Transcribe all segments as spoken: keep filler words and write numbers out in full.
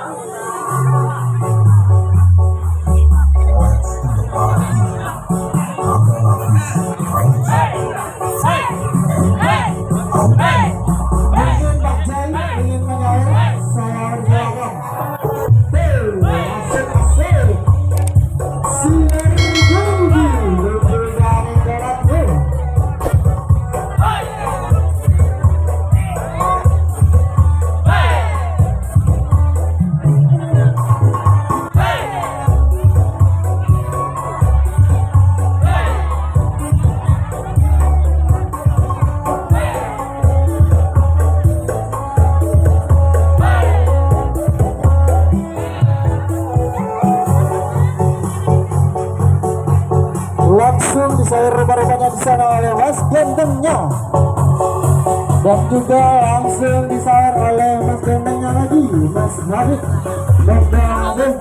Langsung disawer rupa-rupanya di sana oleh Mas Gentengnya, dan juga langsung disawer oleh Mas Gentengnya lagi, Mas Habib dan Habib.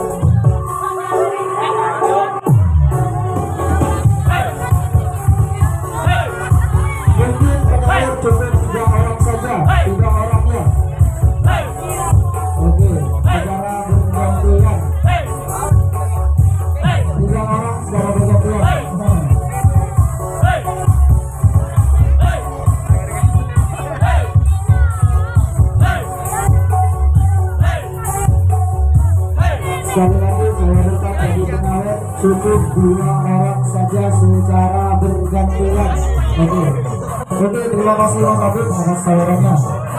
Mungkin penyawer cukup tiga orang saja, tiga orangnya. Oke, secara bergantian. Tiga orang secara bergantian. Sekali lagi saya minta bagi penyawer cukup dua orang saja secara bergantian. Oke, oke, terima kasih Mas Habib atas sawerannya.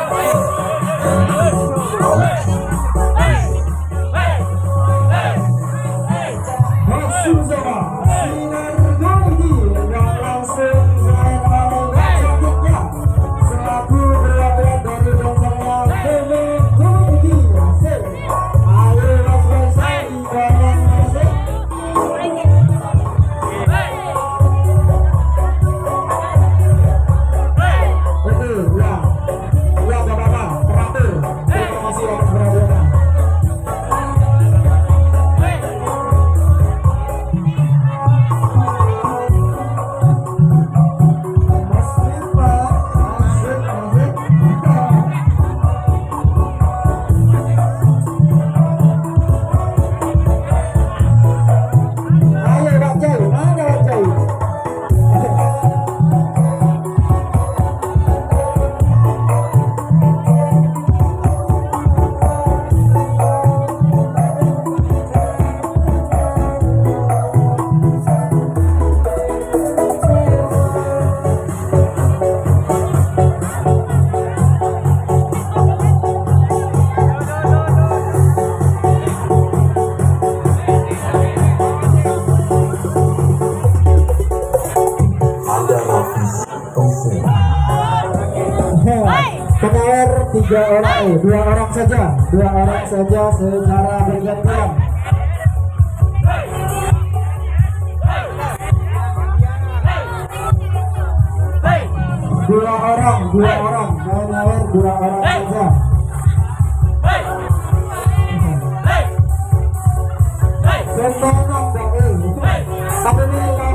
Langsung saja sinar gigi yang langsung saya oleh cantiknya selaku perwakilan dari dancernya Bebe Gigi. Ayo Mas Besa ibarat musik. Oke, ya, ya gak apa-apa, teratur. Terima kasih atas perhatiannya. Penyawer tiga orang, eh, dua orang saja, dua orang saja secara bergantian. Dua orang, dua orang, penyawer dua orang saja. Sembongan dong, eh, satu ini kan.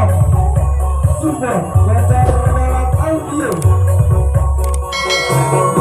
Super, Super, Audio.